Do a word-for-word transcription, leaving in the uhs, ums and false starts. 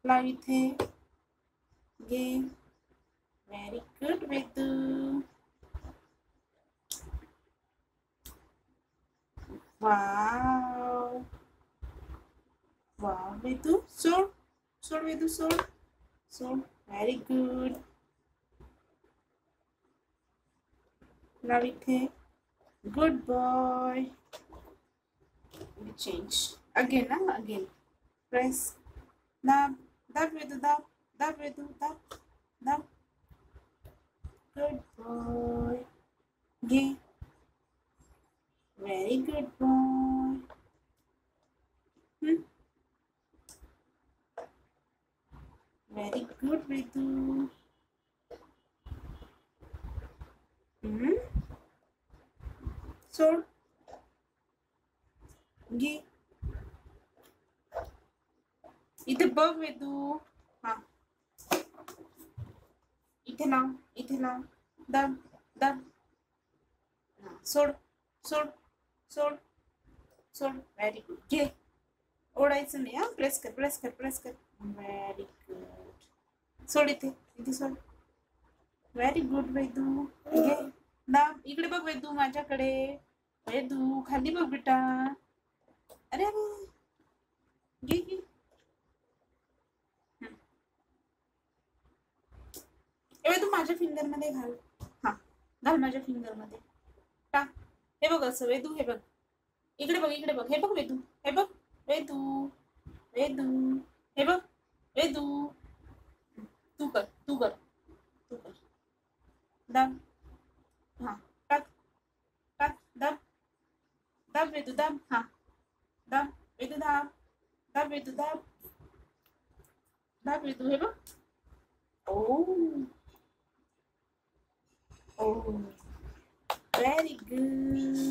लाव इथे घे. Very good Vedu. Wow wow Vedu. सोड सोड वेदू सोड सोड. Very good. लाव इथे. Good boy. We change again. Huh? Again. Press. Dab. Dab Vedu. Dab. Dab Vedu. Dab. Dab. Good boy. Gay. Very good boy. Hmm. Very good Vedu. Hmm. So. घे. इथे बघ वेदू. हा इथे लाव इथे लाव. दाब दाब. सोड सोड सोड सोड. Very good. घे. ओढायचं नाही. हा प्रेस कर प्रेस कर प्रेस कर. Very good. सोड इथे इथे सोड. Very good Vedu. घे. दाब. इकडे बघ वेदू माझ्याकडे. वेदू खाली बघ बेटा. अरे अरे घे घे. ए तू माझ्या फिंगर मध्ये घाल. हा घाल माझ्या फिंगर मध्ये. टाक. हे बघ असं वेदू. हे बघ इकडे बघ इकडे बघ. हे बघ वेदू. हे बघ वेदू. वेदू हे बघ वेदू. तू कर तू कर तू कर. दाब. हा टाक टाक. दाब दाब वेदू दाब. हा दाब वेदू दाब. दाब वेदू दाब. दाब वेदू. हे बघ. Oh, oh, very good.